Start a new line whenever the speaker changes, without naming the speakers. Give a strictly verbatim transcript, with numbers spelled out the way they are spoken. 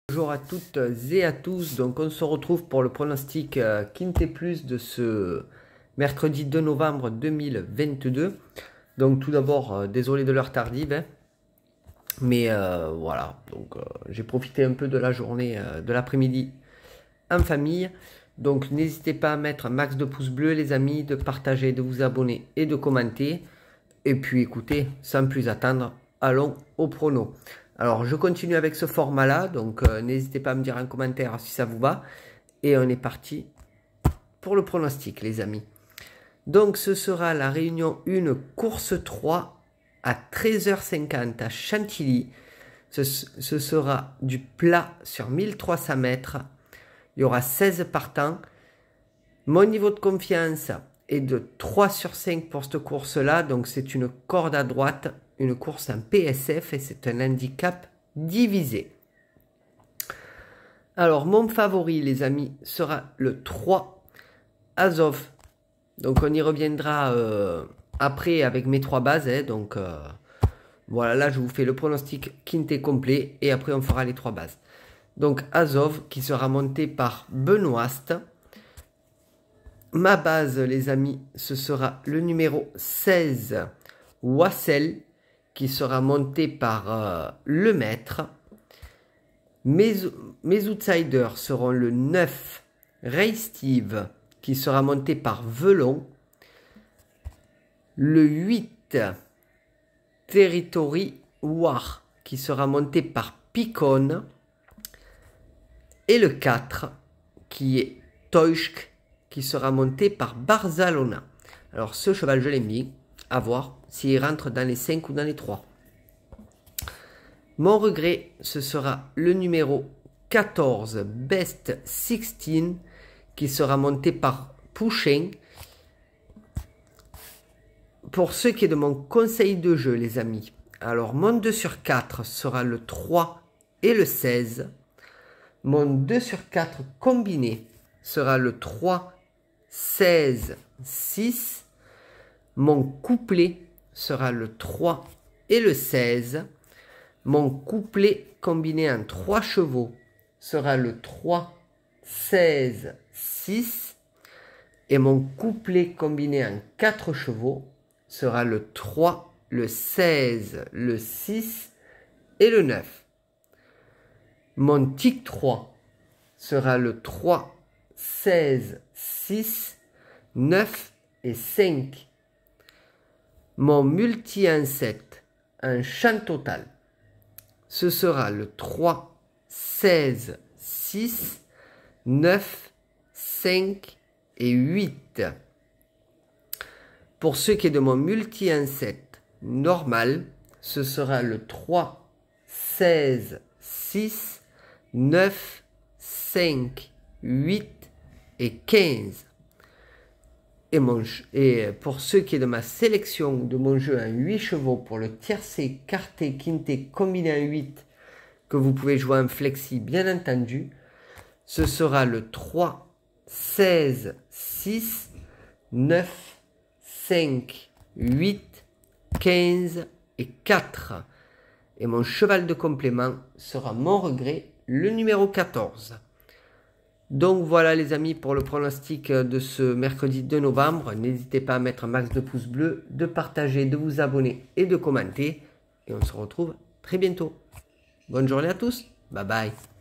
Bonjour à toutes et à tous, donc on se retrouve pour le pronostic euh, Quintet Plus de ce mercredi deux novembre deux mille vingt-deux. Donc tout d'abord, euh, désolé de l'heure tardive, hein, mais euh, voilà, donc euh, j'ai profité un peu de la journée, euh, de l'après-midi en famille. Donc n'hésitez pas à mettre un max de pouces bleus les amis, de partager, de vous abonner et de commenter. Et puis écoutez, sans plus attendre, allons au prono. Alors je continue avec ce format là, donc euh, n'hésitez pas à me dire en commentaire si ça vous va. Et on est parti pour le pronostic les amis. Donc ce sera la réunion un, course trois à treize heures cinquante à Chantilly. Ce, ce sera du plat sur mille trois cents mètres. Il y aura seize partants. Mon niveau de confiance est de trois sur cinq pour cette course-là. Donc c'est une corde à droite, une course en P S F et c'est un handicap divisé. Alors mon favori les amis sera le trois Azov. Donc on y reviendra euh, après avec mes trois bases. Hein, donc euh, voilà, là je vous fais le pronostic quintet complet et après on fera les trois bases. Donc Azov qui sera monté par Benoist. Ma base, les amis, ce sera le numéro seize, Wassel, qui sera monté par euh, le maître. Mes, mes outsiders seront le neuf, Ray Steve, qui sera monté par Velon. Le huit, Territory War, qui sera monté par Picon. Et le quatre, qui est Toishk, qui sera monté par Barzalona. Alors ce cheval je l'ai mis, à voir s'il rentre dans les cinq ou dans les trois. Mon regret, ce sera le numéro quatorze, Best seize, qui sera monté par Pouchin. Pour ce qui est de mon conseil de jeu les amis, alors mon deux sur quatre sera le trois et le seize. Mon deux sur quatre combiné sera le trois, seize, six. Mon couplet sera le trois et le seize. Mon couplet combiné en trois chevaux sera le trois, seize, six. Et mon couplet combiné en quatre chevaux sera le trois, le seize, le six et le neuf. Mon tic trois sera le trois, seize, six, neuf et cinq. Mon multi en sept, un champ total, ce sera le trois, seize, six, neuf, cinq et huit. Pour ce qui est de mon multi en sept normal, ce sera le trois, seize, six, neuf, cinq, huit et quinze. Et, mon, et pour ce qui est de ma sélection de mon jeu en huit chevaux pour le tiercé, quarté, quinté combiné en huit, que vous pouvez jouer en flexi bien entendu, ce sera le trois, seize, six, neuf, cinq, huit, quinze et quatre. Et mon cheval de complément sera mon regret, le numéro quatorze. Donc voilà les amis pour le pronostic de ce mercredi deux novembre. N'hésitez pas à mettre un max de pouces bleus, de partager, de vous abonner et de commenter. Et on se retrouve très bientôt. Bonne journée à tous. Bye bye.